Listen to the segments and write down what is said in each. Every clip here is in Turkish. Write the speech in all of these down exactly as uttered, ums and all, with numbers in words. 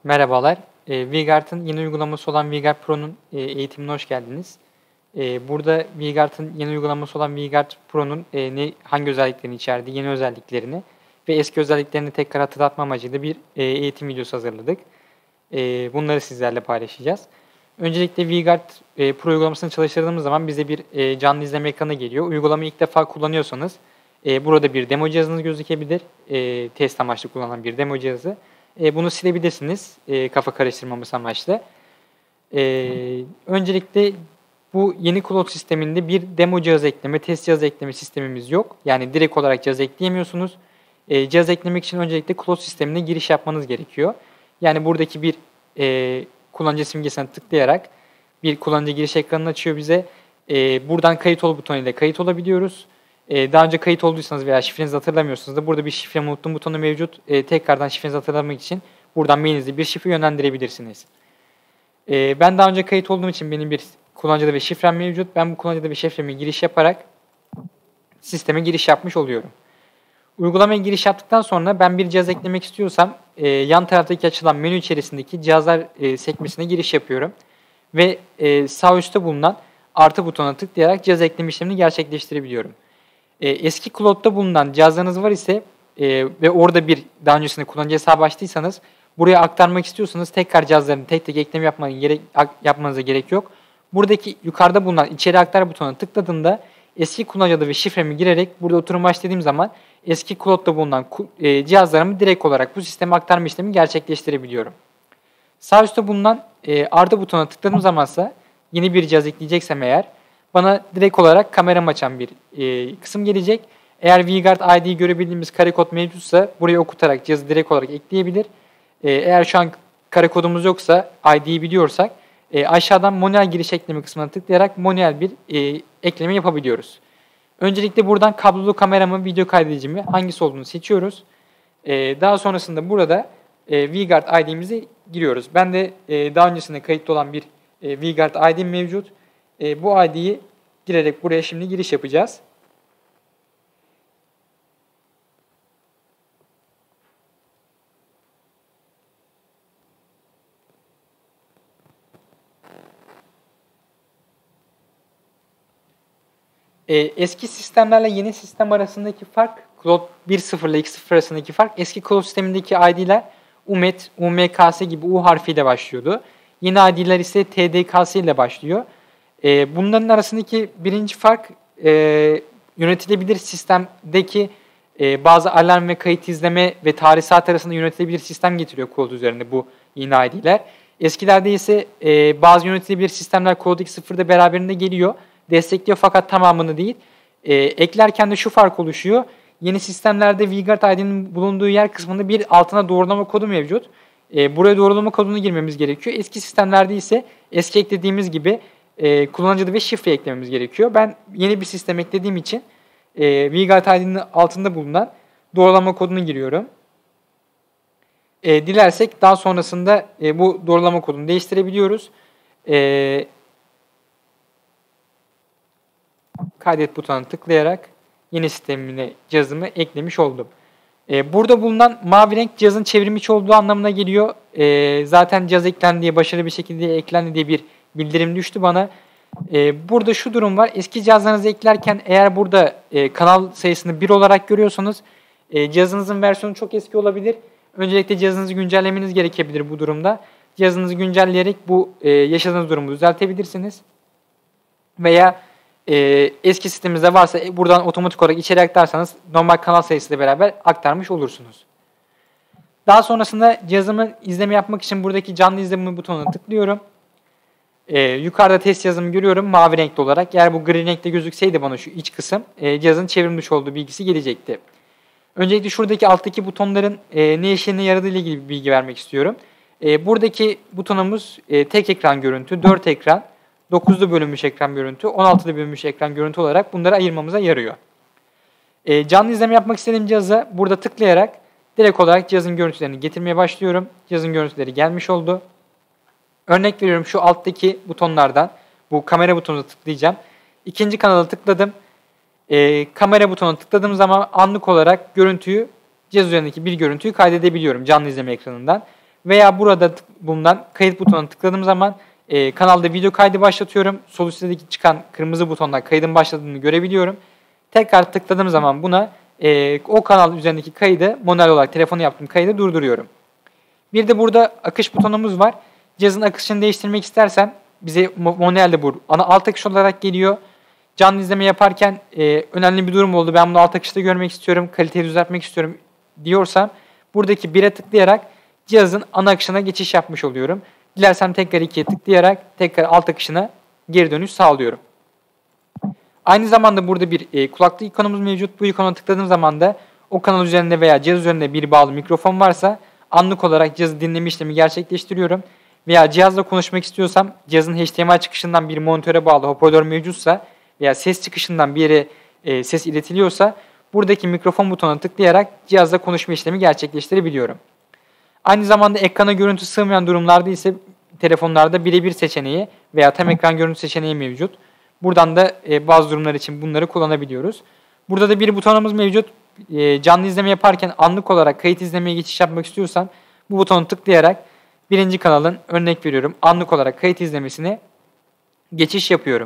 Merhabalar. E, Vigard'ın yeni uygulaması olan Vigard Pro'nun e, eğitimine hoş geldiniz. E, burada Vigard'ın yeni uygulaması olan Vigard Pro'nun e, ne, hangi özelliklerini içerdiği, yeni özelliklerini ve eski özelliklerini tekrar hatırlatma amacıyla bir e, eğitim videosu hazırladık. E, bunları sizlerle paylaşacağız. Öncelikle Vigard e, Pro uygulamasını çalıştırdığımız zaman bize bir e, canlı izleme ekranı geliyor. Uygulamayı ilk defa kullanıyorsanız e, burada bir demo cihazınız gözükebilir. E, test amaçlı kullanılan bir demo cihazı. E, bunu silebilirsiniz e, kafa karıştırmaması amaçlı. E, öncelikle bu yeni cloud sisteminde bir demo cihaz ekleme, test cihaz ekleme sistemimiz yok. Yani direkt olarak cihaz ekleyemiyorsunuz. E, cihaz eklemek için öncelikle cloud sistemine giriş yapmanız gerekiyor. Yani buradaki bir e, kullanıcı simgesine tıklayarak bir kullanıcı giriş ekranını açıyor bize. E, buradan kayıt ol butonuyla kayıt olabiliyoruz. E, daha önce kayıt olduysanız veya şifrenizi hatırlamıyorsanız da burada bir şifre unuttum butonu mevcut. E, tekrardan şifrenizi hatırlamak için buradan mailinize bir şifre yönlendirebilirsiniz. E, ben daha önce kayıt olduğum için benim bir kullanıcıda bir şifrem mevcut. Ben bu kullanıcıda bir şifreme giriş yaparak sisteme giriş yapmış oluyorum. Uygulamaya giriş yaptıktan sonra ben bir cihaz eklemek istiyorsam e, yan taraftaki açılan menü içerisindeki cihazlar e, sekmesine giriş yapıyorum. Ve e, sağ üstte bulunan artı butonuna tıklayarak cihaz ekleme işlemini gerçekleştirebiliyorum. E, eski cloud'da bulunan cihazlarınız var ise e, ve orada bir daha öncesinde kullanıcı hesabı açtıysanız buraya aktarmak istiyorsanız tekrar cihazlarını tek tek ekleme yapmanız gerek, yapmanıza gerek yok. Buradaki yukarıda bulunan içeri aktar butonuna tıkladığında eski kullanıcı adı ve şifremi girerek burada oturum baş dediğim zaman eski cloud'da bulunan e, cihazlarımı direkt olarak bu sisteme aktarma işlemi gerçekleştirebiliyorum. Sağ üstte bulunan e, artı butonuna tıkladığım zamansa yeni bir cihaz ekleyeceksem eğer bana direkt olarak kameramı açan bir e, kısım gelecek. Eğer Vigard I D'yi görebildiğimiz kare kod mevcutsa burayı okutarak cihazı direkt olarak ekleyebilir. E, eğer şu an kare kodumuz yoksa I D'yi biliyorsak e, aşağıdan manuel giriş ekleme kısmına tıklayarak manuel bir e, ekleme yapabiliyoruz. Öncelikle buradan kablolu kameramı, video kaydedicimi hangisi olduğunu seçiyoruz. E, daha sonrasında burada e, Vigard I D'mizi giriyoruz. Ben de e, daha öncesinde kayıtlı olan bir e, Vigard I D mevcut. E, bu I D'yi girerek buraya şimdi giriş yapacağız. E, eski sistemlerle yeni sistem arasındaki fark, Cloud bir nokta sıfır ile iki nokta sıfır arasındaki fark, eski Cloud sistemindeki I D'ler U M E T, U M K S gibi U harfiyle başlıyordu. Yeni I D'ler ise T D K S ile başlıyor. E, bunların arasındaki birinci fark e, yönetilebilir sistemdeki e, bazı alarm ve kayıt izleme ve tarih saat arasında yönetilebilir sistem getiriyor Cloud üzerinde bu yeni I D'ler. Eskilerde ise e, bazı yönetilebilir sistemler Cloud iki nokta sıfırda beraberinde geliyor. Destekliyor fakat tamamını değil. E, eklerken de şu fark oluşuyor. Yeni sistemlerde Vigard I D'nin bulunduğu yer kısmında bir altına doğrulama kodu mevcut. E, buraya doğrulama kodunu girmemiz gerekiyor. Eski sistemlerde ise eski eklediğimiz gibi e, kullanıcı adı ve şifre eklememiz gerekiyor. Ben yeni bir sistem eklediğim için e, Vigard I D'nin altında bulunan doğrulama kodunu giriyorum. E, dilersek daha sonrasında e, bu doğrulama kodunu değiştirebiliyoruz. E, Kaydet butonuna tıklayarak yeni sistemine cihazımı eklemiş oldum. Ee, burada bulunan mavi renk cihazın çevrimiçi olduğu anlamına geliyor. Ee, zaten cihaz eklendi diye, başarılı bir şekilde eklendi diye bir bildirim düştü bana. Ee, burada şu durum var. Eski cihazlarınızı eklerken eğer burada e, kanal sayısını bir olarak görüyorsanız e, cihazınızın versiyonu çok eski olabilir. Öncelikle cihazınızı güncellemeniz gerekebilir bu durumda. Cihazınızı güncelleyerek bu e, yaşadığınız durumu düzeltebilirsiniz. Veya Ee, eski sisteminizde varsa buradan otomatik olarak içeri aktarsanız normal kanal sayısıyla beraber aktarmış olursunuz. Daha sonrasında cihazımı izleme yapmak için buradaki canlı izleme butonuna tıklıyorum. Ee, yukarıda test cihazımı görüyorum mavi renkli olarak. Eğer bu gri renkte gözükseydi bana şu iç kısım e, cihazın çevrilmiş olduğu bilgisi gelecekti. Öncelikle şuradaki alttaki butonların e, ne işine yaradığı ile ilgili bir bilgi vermek istiyorum. E, buradaki butonumuz e, tek ekran görüntü, dört ekran. dokuzlu bölünmüş ekran görüntü, on altılı bölünmüş ekran görüntü olarak bunları ayırmamıza yarıyor. E, canlı izleme yapmak istediğim cihaza burada tıklayarak direkt olarak cihazın görüntülerini getirmeye başlıyorum. Cihazın görüntüleri gelmiş oldu. Örnek veriyorum şu alttaki butonlardan bu kamera butonuna tıklayacağım. İkinci kanala tıkladım. E, kamera butonuna tıkladığım zaman anlık olarak görüntüyü, cihaz üzerindeki bir görüntüyü kaydedebiliyorum canlı izleme ekranından. Veya burada bulunan kayıt butonuna tıkladığım zaman e, kanalda video kaydı başlatıyorum. Sol üstteki çıkan kırmızı butondan kaydın başladığını görebiliyorum. Tekrar tıkladığım zaman buna e, o kanal üzerindeki kaydı manuel olarak telefonu yaptığım kaydı durduruyorum. Bir de burada akış butonumuz var. Cihazın akışını değiştirmek istersem bize manuelde bu ana alt akış olarak geliyor. Canlı izleme yaparken e, önemli bir durum oldu. Ben bunu alt akışta görmek istiyorum, kaliteyi düzeltmek istiyorum diyorsam buradaki bire tıklayarak cihazın ana akışına geçiş yapmış oluyorum. Dilersem tekrar ikiye tıklayarak tekrar alt akışına geri dönüş sağlıyorum. Aynı zamanda burada bir e, kulaklık ikonumuz mevcut. Bu ikona tıkladığım zaman da o kanal üzerinde veya cihaz üzerinde bir bağlı mikrofon varsa anlık olarak cihazı dinleme işlemi gerçekleştiriyorum. Veya cihazla konuşmak istiyorsam cihazın H D M I çıkışından bir monitöre bağlı hoparlör mevcutsa veya ses çıkışından bir yere e, ses iletiliyorsa buradaki mikrofon butonuna tıklayarak cihazla konuşma işlemi gerçekleştirebiliyorum. Aynı zamanda ekrana görüntü sığmayan durumlarda ise telefonlarda birebir seçeneği veya tam ekran görüntü seçeneği mevcut. Buradan da e, bazı durumlar için bunları kullanabiliyoruz. Burada da bir butonumuz mevcut. E, canlı izleme yaparken anlık olarak kayıt izlemeye geçiş yapmak istiyorsam bu butonu tıklayarak birinci kanalın örnek veriyorum anlık olarak kayıt izlemesine geçiş yapıyorum.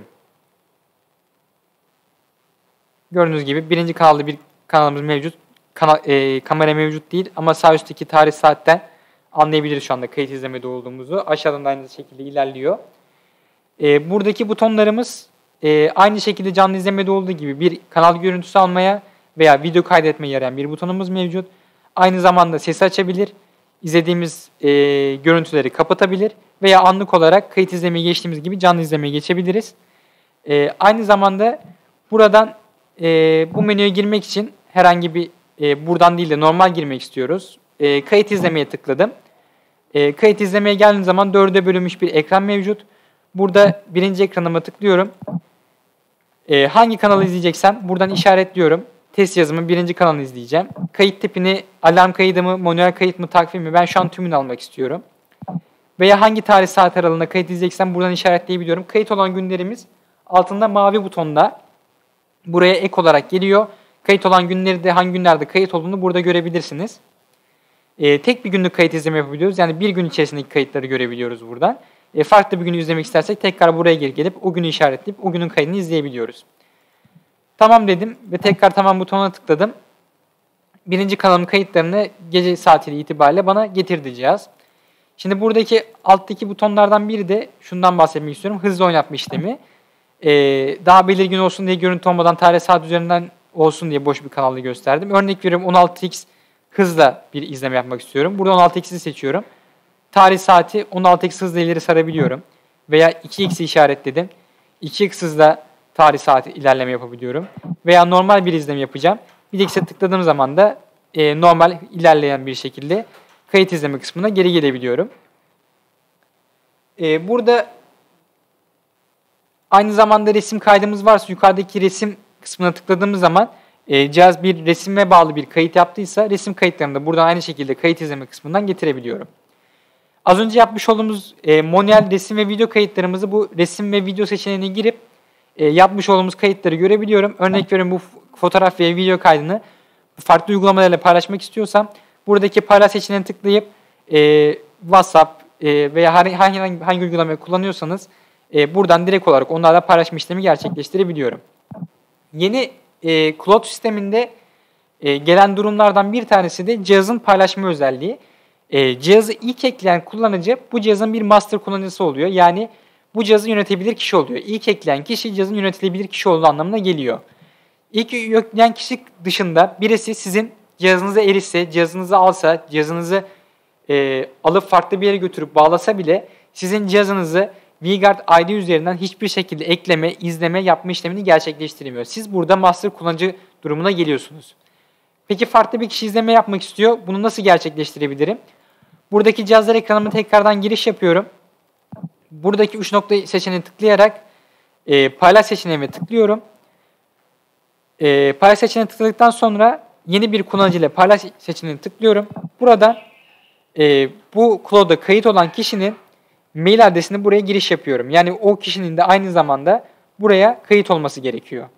Gördüğünüz gibi birinci kanalda bir kanalımız mevcut. Kana, e, kamera mevcut değil ama sağ üstteki tarih saatten anlayabiliriz şu anda kayıt izlemede olduğumuzu. Aşağıdan da aynı şekilde ilerliyor. E, buradaki butonlarımız e, aynı şekilde canlı izlemede olduğu gibi bir kanal görüntüsü almaya veya video kaydetmeye yarayan bir butonumuz mevcut. Aynı zamanda sesi açabilir, izlediğimiz e, görüntüleri kapatabilir veya anlık olarak kayıt izlemeye geçtiğimiz gibi canlı izlemeye geçebiliriz. E, aynı zamanda buradan e, bu menüye girmek için herhangi bir e, buradan değil de normal girmek istiyoruz. E, kayıt izlemeye tıkladım. E, kayıt izlemeye geldiğim zaman dörde bölünmüş bir ekran mevcut. Burada birinci ekranıma tıklıyorum. E, hangi kanalı izleyeceksem buradan işaretliyorum. Test yazımın birinci kanalını izleyeceğim. Kayıt tipini alarm kaydı mı, manuel kayıt mı, takvim mi? Ben şu an tümünü almak istiyorum. Veya hangi tarih saat aralığında kayıt izleyeceksem buradan işaretleyebiliyorum. Kayıt olan günlerimiz altında mavi butonda buraya ek olarak geliyor. Kayıt olan günleri de hangi günlerde kayıt olduğunu burada görebilirsiniz. E, tek bir günlük kayıt izleme yapabiliyoruz. Yani bir gün içerisindeki kayıtları görebiliyoruz buradan. E, farklı bir günü izlemek istersek tekrar buraya geri gelip o günü işaretleyip o günün kaydını izleyebiliyoruz. Tamam dedim ve tekrar tamam butonuna tıkladım. Birinci kanalın kayıtlarını gece saatiyle itibariyle bana getirdi cihaz. Şimdi buradaki alttaki butonlardan biri de şundan bahsetmek istiyorum. Hızlı oynatma işlemi. Ee, daha belirgin olsun diye görüntü olmadan tarih saat üzerinden olsun diye boş bir kanalı gösterdim. Örnek veriyorum on altı x hızla bir izleme yapmak istiyorum. Burada on altı x'i seçiyorum. Tarih saati on altı x hızla ileri sarabiliyorum. Veya iki x'i işaretledim. iki x hızla tarih saati ilerleme yapabiliyorum. Veya normal bir izleme yapacağım. bir x'e tıkladığım zaman da e, normal ilerleyen bir şekilde kayıt izleme kısmına geri gelebiliyorum. E, burada aynı zamanda resim kaydımız varsa yukarıdaki resim kısmına tıkladığımız zaman e, cihaz bir resime bağlı bir kayıt yaptıysa resim kayıtlarını da buradan aynı şekilde kayıt izleme kısmından getirebiliyorum. Az önce yapmış olduğumuz e, manuel resim ve video kayıtlarımızı bu resim ve video seçeneğine girip e, yapmış olduğumuz kayıtları görebiliyorum. Örnek veriyorum bu fotoğraf ve video kaydını farklı uygulamalarla paylaşmak istiyorsam buradaki paylaş seçeneğine tıklayıp e, WhatsApp e, veya hangi, hangi, hangi uygulamayı kullanıyorsanız e, buradan direkt olarak onlarla paylaşma işlemi gerçekleştirebiliyorum. Yeni e, cloud sisteminde e, gelen durumlardan bir tanesi de cihazın paylaşma özelliği. E, cihazı ilk ekleyen kullanıcı bu cihazın bir master kullanıcısı oluyor. Yani bu cihazı yönetebilir kişi oluyor. İlk ekleyen kişi cihazın yönetilebilir kişi olduğu anlamına geliyor. İlk yükleyen kişi dışında birisi sizin cihazınıza erişse, cihazınızı alsa, cihazınızı e, alıp farklı bir yere götürüp bağlasa bile sizin cihazınızı VGuard I D üzerinden hiçbir şekilde ekleme, izleme, yapma işlemini gerçekleştiremiyor. Siz burada master kullanıcı durumuna geliyorsunuz. Peki farklı bir kişi izleme yapmak istiyor. Bunu nasıl gerçekleştirebilirim? Buradaki cihazlar ekranıma tekrardan giriş yapıyorum. Buradaki üç nokta seçeneğine tıklayarak e, paylaş seçeneğime tıklıyorum. E, paylaş seçeneğine tıkladıktan sonra yeni bir kullanıcı ile paylaş seçeneğine tıklıyorum. Burada e, bu cloud'a kayıt olan kişinin mail adresini buraya giriş yapıyorum. Yani o kişinin de aynı zamanda buraya kayıt olması gerekiyor.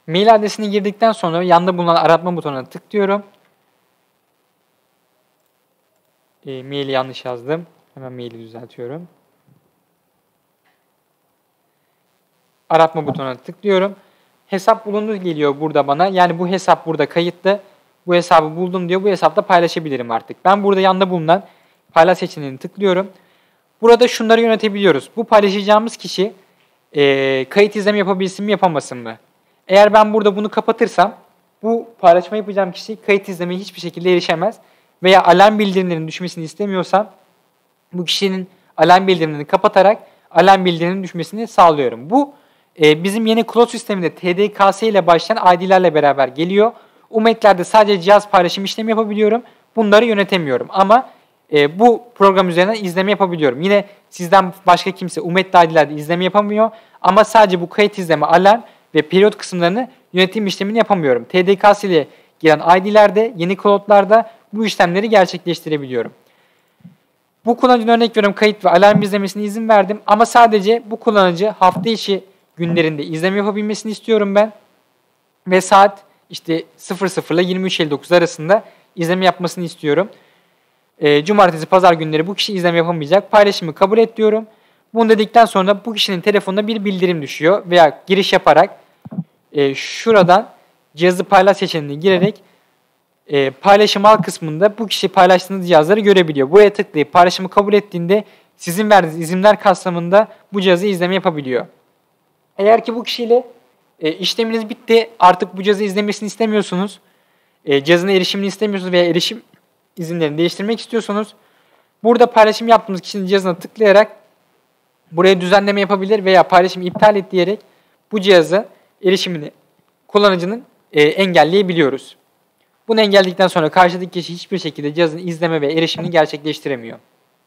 Mail adresini girdikten sonra yanda bulunan aratma butonuna tıklıyorum. E, maili yanlış yazdım. Hemen maili düzeltiyorum. Aratma butonuna tıklıyorum. Hesap bulundu geliyor burada bana. Yani bu hesap burada kayıtlı. Bu hesabı buldum diyor. Bu hesapta paylaşabilirim artık. Ben burada yanda bulunan paylaş seçeneğini tıklıyorum. Burada şunları yönetebiliyoruz. Bu paylaşacağımız kişi e, kayıt izleme yapabilsin mi yapamasın mı? Eğer ben burada bunu kapatırsam bu paylaşma yapacağım kişi kayıt izlemeye hiçbir şekilde erişemez. Veya alarm bildirimlerinin düşmesini istemiyorsam bu kişinin alarm bildirimlerini kapatarak alarm bildirimlerinin düşmesini sağlıyorum. Bu e, bizim yeni cloud sisteminde T D K S ile başlayan I D'lerle beraber geliyor. Umetlerde sadece cihaz paylaşım işlemi yapabiliyorum. Bunları yönetemiyorum ama e, bu program üzerinden izleme yapabiliyorum. Yine sizden başka kimse Umetli I D'lerde izleme yapamıyor ama sadece bu kayıt izleme, alarm ve periyot kısımlarını yönetim işlemini yapamıyorum. T D K S ile gelen I D'lerde, yeni cloud'larda bu işlemleri gerçekleştirebiliyorum. Bu kullanıcının örnek veriyorum kayıt ve alarm izlemesine izin verdim ama sadece bu kullanıcı hafta içi günlerinde izleme yapabilmesini istiyorum ben ve saat işte sıfır sıfır ile yirmi üç elli dokuz arasında izleme yapmasını istiyorum. E, cumartesi, pazar günleri bu kişi izleme yapamayacak. Paylaşımı kabul et diyorum. Bunu dedikten sonra bu kişinin telefonuna bir bildirim düşüyor veya giriş yaparak e, şuradan cihazı paylaş seçeneğine girerek e, paylaşım al kısmında bu kişi paylaştığınız cihazları görebiliyor. Buraya tıklayıp paylaşımı kabul ettiğinde sizin verdiğiniz izinler kapsamında bu cihazı izleme yapabiliyor. Eğer ki bu kişiyle e, işleminiz bitti, artık bu cihazı izlemesini istemiyorsunuz, e, cihazına erişimini istemiyorsunuz veya erişim izinlerini değiştirmek istiyorsunuz, burada paylaşım yaptığınız kişinin cihazına tıklayarak buraya düzenleme yapabilir veya paylaşımı iptal et diyerek bu cihaza erişimini kullanıcının e, engelleyebiliyoruz. Bunu engelledikten sonra karşıdaki kişi hiçbir şekilde cihazın izleme ve erişimini gerçekleştiremiyor.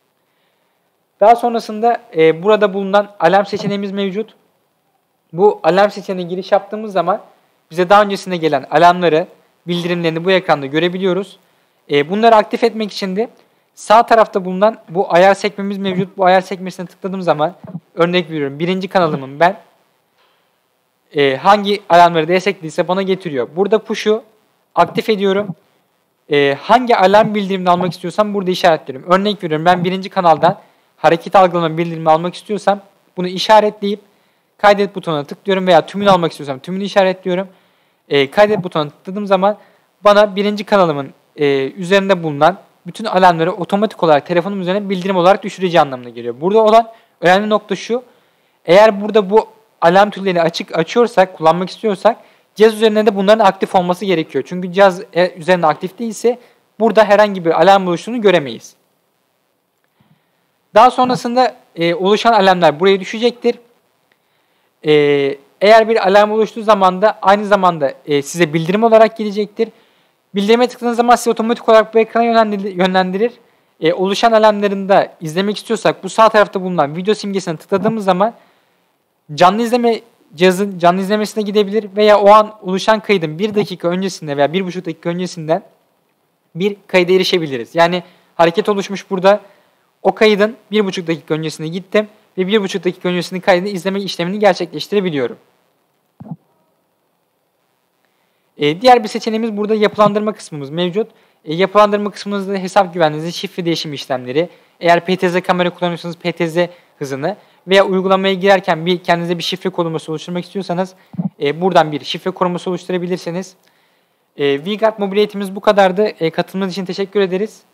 Daha sonrasında e, burada bulunan alarm seçeneğimiz mevcut. Bu alarm seçeneğine giriş yaptığımız zaman bize daha öncesinde gelen alarmları, bildirimlerini bu ekranda görebiliyoruz. E, bunları aktif etmek için de sağ tarafta bulunan bu ayar sekmemiz mevcut. Bu ayar sekmesine tıkladığım zaman örnek veriyorum birinci kanalımın ben e, hangi alarmları destekliyse bana getiriyor. Burada push'u aktif ediyorum. E, hangi alarm bildirimini almak istiyorsam burada işaretliyorum. Örnek veriyorum ben birinci kanaldan hareket algılama bildirimi almak istiyorsam bunu işaretleyip kaydet butonuna tıklıyorum veya tümünü almak istiyorsam tümünü işaretliyorum. E, kaydet butonuna tıkladığım zaman bana birinci kanalımın e, üzerinde bulunan bütün alarmları otomatik olarak telefonum üzerine bildirim olarak düşüreceği anlamına geliyor. Burada olan önemli nokta şu. Eğer burada bu alarm türlerini açık açıyorsak, kullanmak istiyorsak cihaz üzerinde de bunların aktif olması gerekiyor. Çünkü cihaz üzerinde aktif değilse burada herhangi bir alarm oluştuğunu göremeyiz. Daha sonrasında e, oluşan alarmlar buraya düşecektir. E, eğer bir alarm oluştuğu zaman da aynı zamanda e, size bildirim olarak gelecektir. Bildirime tıkladığınız zaman size otomatik olarak bu ekrana yönlendirir. yönlendirir. E, oluşan alarmlarını da izlemek istiyorsak bu sağ tarafta bulunan video simgesine tıkladığımız zaman canlı izleme cihazın canlı izlemesine gidebilir veya o an oluşan kaydın bir dakika öncesinde veya bir buçuk dakika öncesinden bir kayda erişebiliriz. Yani hareket oluşmuş burada. O kaydın bir buçuk dakika öncesine gittim ve bir buçuk dakika öncesinin kaydını izleme işlemini gerçekleştirebiliyorum. Ee, diğer bir seçeneğimiz burada yapılandırma kısmımız mevcut. E, yapılandırma kısmımızda hesap güvenliğinizi, şifre değişim işlemleri, eğer P T Z kamera kullanıyorsanız P T Z hızını veya uygulamaya girerken bir kendinize bir şifre koruması oluşturmak istiyorsanız e, buradan bir şifre koruması oluşturabilirsiniz. E, VGuard mobil eğitimimiz bu kadardı. E, katılımınız için teşekkür ederiz.